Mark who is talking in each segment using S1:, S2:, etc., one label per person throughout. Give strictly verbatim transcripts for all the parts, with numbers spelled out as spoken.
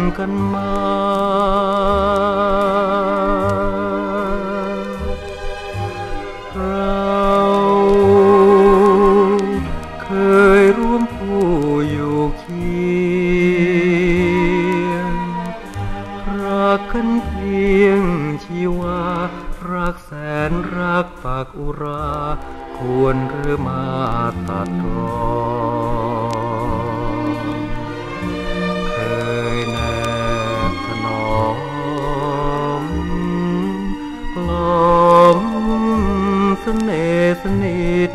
S1: กันมาเราเคยร่วมผู้อยู่เคียงรักกันเพียงชีวารักแสนรักปากอุราควรหรือมาตัดรอนเคยแนบถนอมกล่อมเสน่ห์สนิท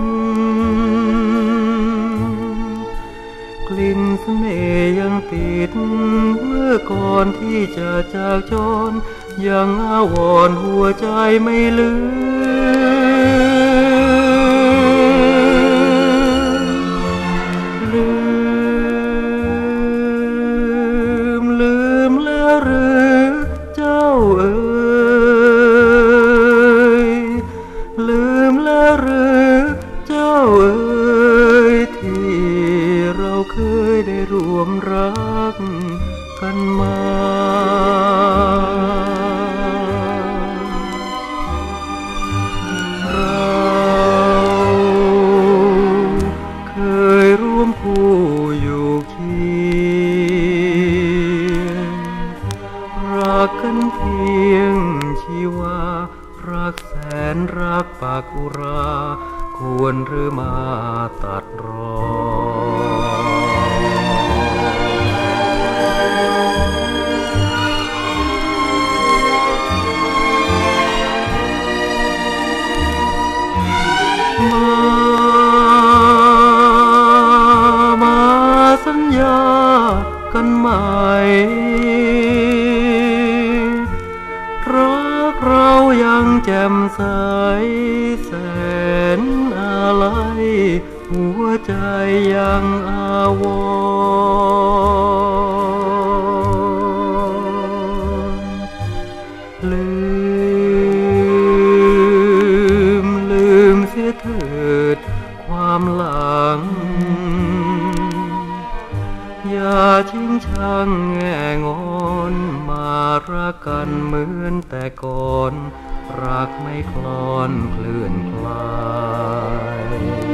S1: กลิ่นเสน่ห์ยังติดเมื่อก่อนที่จะจากจรยังอาวรณ์หัวใจไม่ลืมลืมลืมแล้วหรือเจ้าเอ๋ยลืมแล้วหรือเจ้าเอ๋ยที่เราเคยได้ร่วมรักกันมารักกันเพียงชีวารักแสนรักปากอุราควรหรือมาตัดรอนมามาสัญญากันใหม่รักเรายังแจ่มใสแสนอะไรหัวใจยังอาวรณ์ลืมลืมเสียเถิดความหลังอย่าทิ้งช่างแง่งอนมารักกันเหมือนแต่ก่อนรักไม่คลอนเคลื่อนคลาย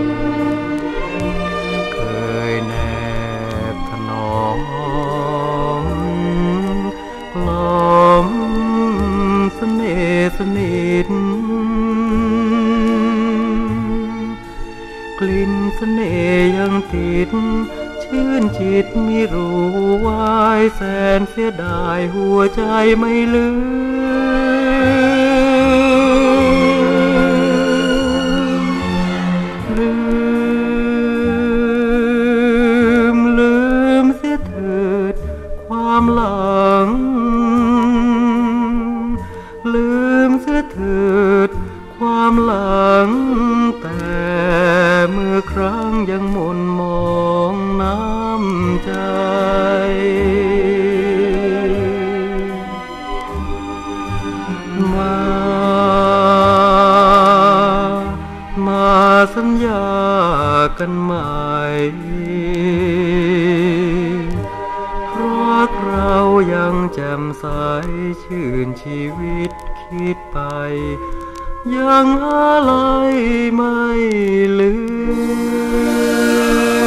S1: เคยแนบถนอมกล่อมเสน่ห์สนิทกลิ่นเสน่ห์ยังติดชื่นจิตมิรู้วายแสนเสียดายหัวใจไม่ลืมลืมลืมเสียเถิดความหลังลืมเสียเถิดความหลังแต่เมื่อครั้งยังหม่นมองน้ำใจมามาสัญญากันใหม่รักเรายังแจ่มใสชื่นชีวิตคิดไปยังอะไรไม่ลืม